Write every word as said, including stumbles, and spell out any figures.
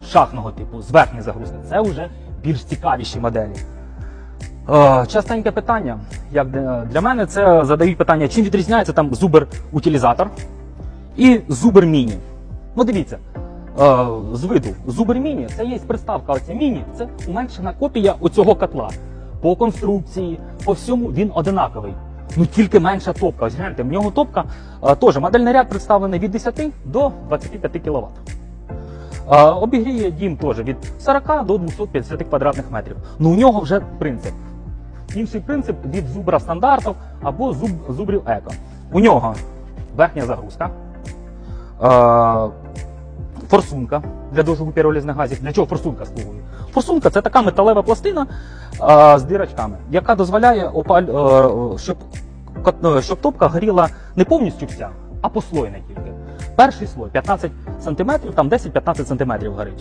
шахтного типу з верхньої загрузки. Це вже більш цікавіші моделі. Е, частеньке питання, як для мене, це задають питання, чим відрізняється там Зубер-утилізатор і Зубер-міні. Ну дивіться, е, з виду Зубер-міні, це є приставка оця міні, це уменшена копія оцього котла. По конструкції, по всьому він одинаковий. Ну тільки менша топка. Ось гляньте, в нього топка е, теж модельний ряд представлений від десяти до двадцяти п'яти кіловат. Е, обігріє дім теж від сорока до двохсот п'ятдесяти квадратних метрів. Ну у нього вже принцип. Інший принцип від Зубра стандартів або Зуб, Зубрів Еко. У нього верхня загрузка, е, форсунка для дожигу піролізних газів. Для чого форсунка слугує? Форсунка – це така металева пластина е, з дірочками, яка дозволяє, опаль, е, щоб, щоб топка горіла не повністю вся, а послойно тільки. Перший слой п'ятнадцять сантиметрів, там десять-п'ятнадцять сантиметрів горить.